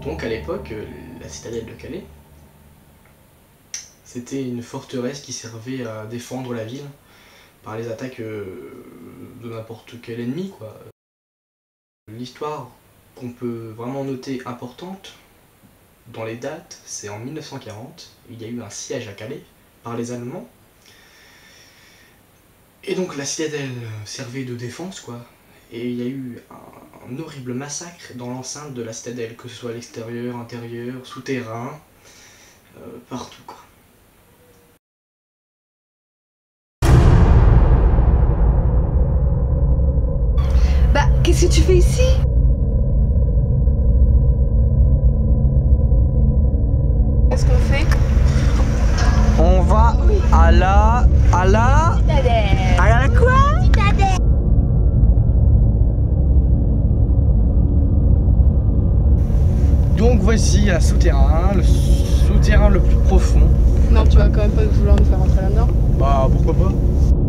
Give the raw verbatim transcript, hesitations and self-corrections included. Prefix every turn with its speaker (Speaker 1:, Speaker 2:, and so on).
Speaker 1: Donc à l'époque, la citadelle de Calais, c'était une forteresse qui servait à défendre la ville par les attaques de n'importe quel ennemi, quoi. L'histoire qu'on peut vraiment noter importante dans les dates, c'est en mille neuf cent quarante, il y a eu un siège à Calais par les Allemands. Et donc la citadelle servait de défense, quoi. Et il y a eu un, un horrible massacre dans l'enceinte de la citadelle, que ce soit à l'extérieur, intérieur, souterrain, euh, partout, quoi.
Speaker 2: Bah, qu'est-ce que tu fais ici? Qu'est-ce qu'on fait?
Speaker 3: On va à la... à la...
Speaker 2: Citadelle.
Speaker 3: à la quoi?
Speaker 2: Citadelle.
Speaker 3: Donc voici un souterrain, le souterrain le plus profond.
Speaker 2: Non, tu vas quand même pas vouloir nous faire rentrer là-dedans?
Speaker 3: Bah pourquoi pas?